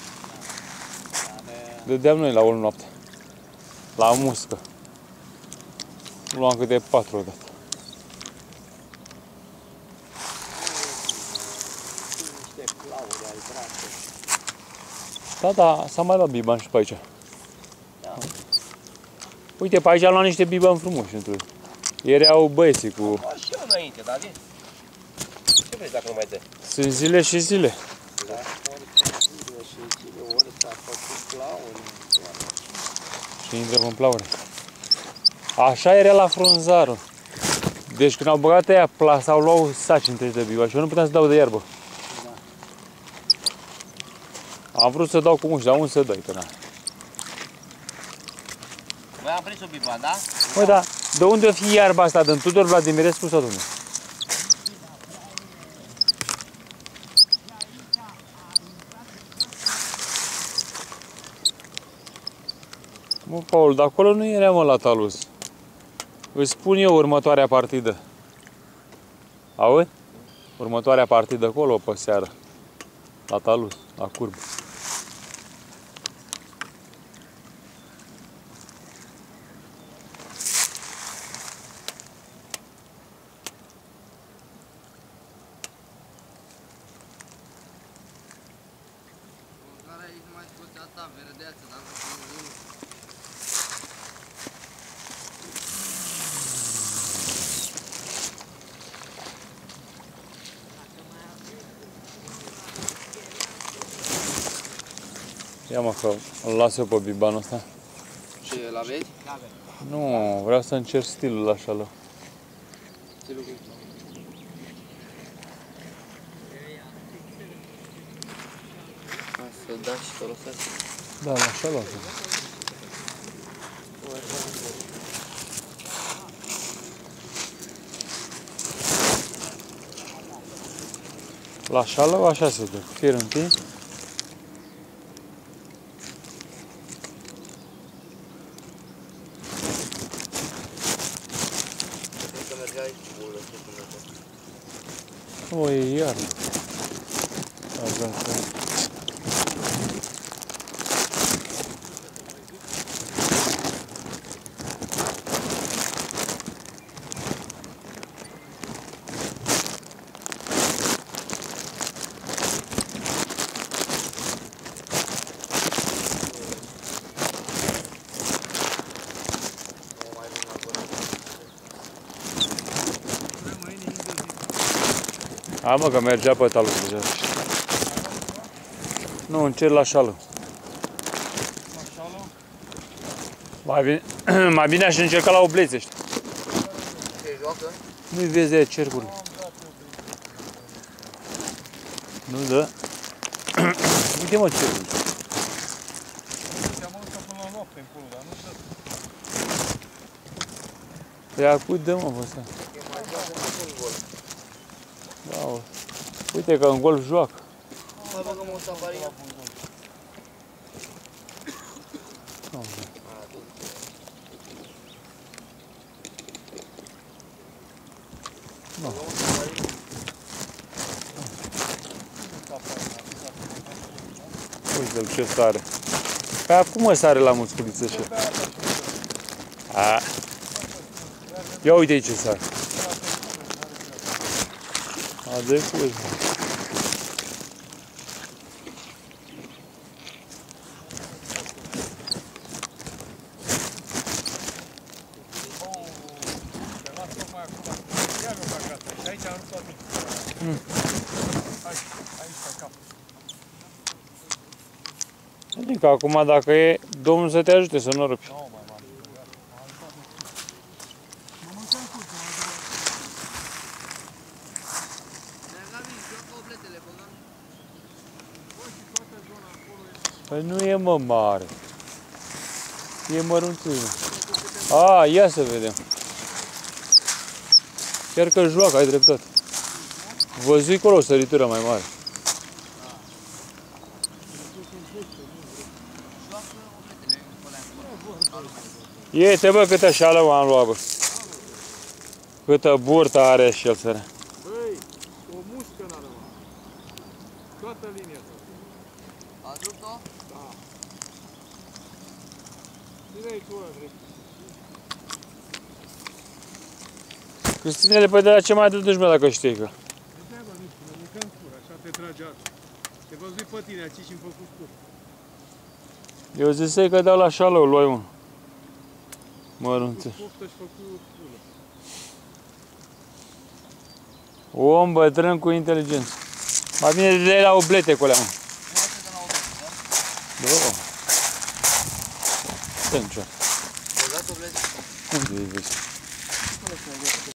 Dădeam noi la o noapte. La muscă. Luam câte patru odată. Da, da, s-a mai luat biban și pe aici. Da. Uite, pe aici am luat niște biban frumoși. Ieri au băieții cu... Am și eu înainte, dar vezi? Ce vrei dacă nu mai dă? Sunt zile și zile. Da, ori zile și zile, ori s-a făcut plauri. Și intră în plaure. Așa era la frunzarul. Deci când au băgat aia plasau, luau saci întregi de biva și eu nu puteam să dau de iarbă. Da. Am vrut să dau cu mușchi, dar unde să dai, că na. Băi, am prins o biba, da? Măi, da, de unde o fi iarba asta? Din Tudor Vladimirescu sau domnule? Mă, Paul, dar acolo nu era, mă, la talus. Îți spun eu următoarea partidă. Auzi? Următoarea partidă acolo, pe seară. La talus, la curbă. Mâncarea aici nu mai scoate asta, verdeață, dar nu știu nimic. Ia mă că îl las eu pe bibanul ăsta. Ce, îl aveți? Nu, vreau să încerc stilul așa lor. Stilul cum? Ca să dați și foloseați. Da, așa lor. La șală, așa se dă, fier întins. Cred că mergea aici cu bulă, ce până O, e iar. Așa, așa. Hai mă, că mergea pe talul deja. Nu, încerc la șală. Mai bine, mai bine aș încerca la oblețe ăștia. Ce joacă? Nu-i vezi de aia cercurile. Nu dă. Uite mă cercurile. Te-am aruncat până la noapte încolo, dar nu știu. Păi acum dă mă, bă, ăsta. Da, bă. Uite că în golf joacă. Mai băgăm o safarină? Uite-l ce sare. Pe acum mă sare la musculiță și. A. Ia uite ce sare. A de cui. Adică acum dacă e, Domnul să te ajute să nu rupi. Păi nu e mă mare. E mărunțuie. A, ia să vedem. Chiar că joacă, ai dreptate. Văzui acolo o săritură mai mare. Iete bă câtă șală am luat bă. Câtă burtă are și el sărea. Băi, o mușcă n-a rămas. Toată linia asta. Ați rupt-o? Da. Cine e tu, Andrei? Cristinele, păi de la ce mai duci mă dacă știi că? Nu treaba, nu știu, ne mâncăm scur, așa te trage asta. Te văzui pe tine aici și-mi făcut scur. Eu zisei că dau la șală, o luai unul. Mărunțe. Poftă și făcut pulă. Om bătrân cu inteligență. Mai bine de la oblete cu alea, mă. Da. Stai în ce. Ai dat oblete? Unde e vezi?